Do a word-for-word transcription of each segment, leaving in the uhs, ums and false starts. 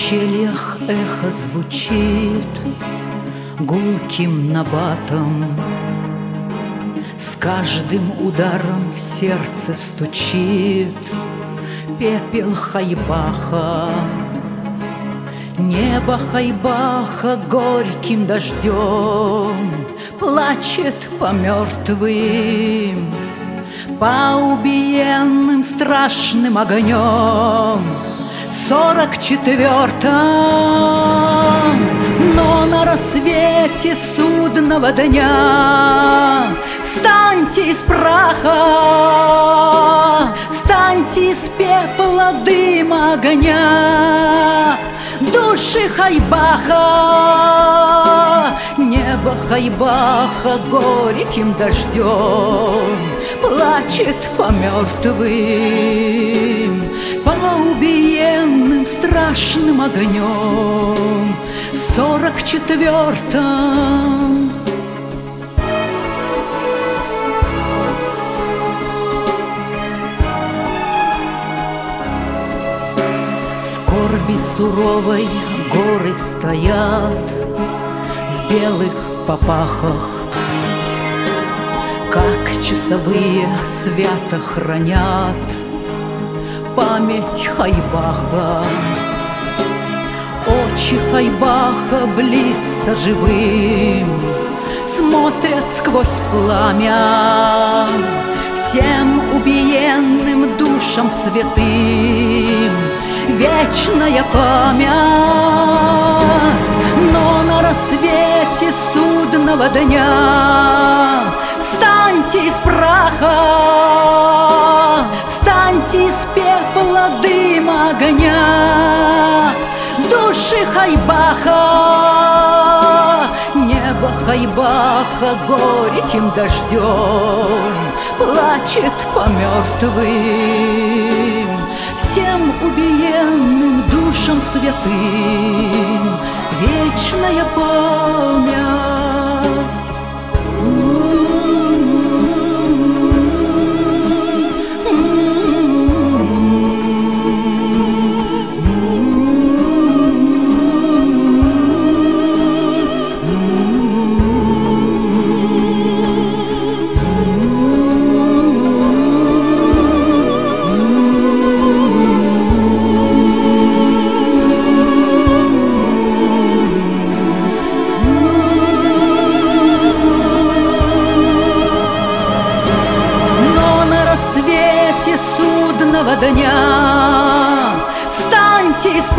ущельях эхо звучит гулким набатом, с каждым ударом в сердце стучит пепел Хайбаха. Небо Хайбаха горьким дождем плачет по мертвым, по убиенным страшным огнем. Сорок четвертом, но на рассвете судного дня встаньте из праха, встаньте из пепла дыма огня. Души Хайбаха, небо Хайбаха горьким дождем плачет по мертвым, по убиенным страшным огнем. В сорок четвертом скорби суровой горы стоят в белых попахах, как часовые свято хранят память Хайбаха. Очи Хайбаха в лица живым смотрят сквозь пламя, всем убиенным душам святым вечная память. Но на рассвете судного дня встаньте из праха, встаньте из пепла дыма огня. Души Хайбаха, небо Хайбаха горьким дождем плачет по мертвым, всем убиенным душам святым вечная память. Судного дня встаньте из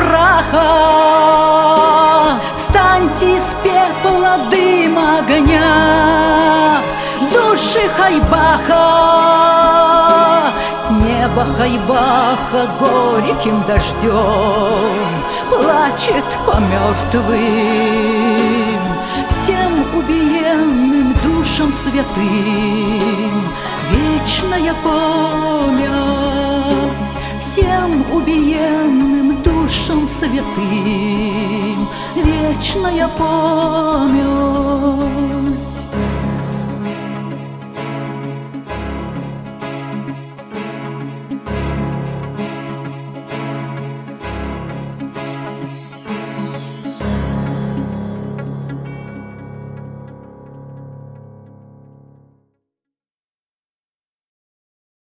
праха, встаньте из пепла дыма огня. Души Хайбаха, небо Хайбаха горьким дождем плачет по мертвым, всем убиенным душам святым вечная память. Всем убиенным душам святым вечная память.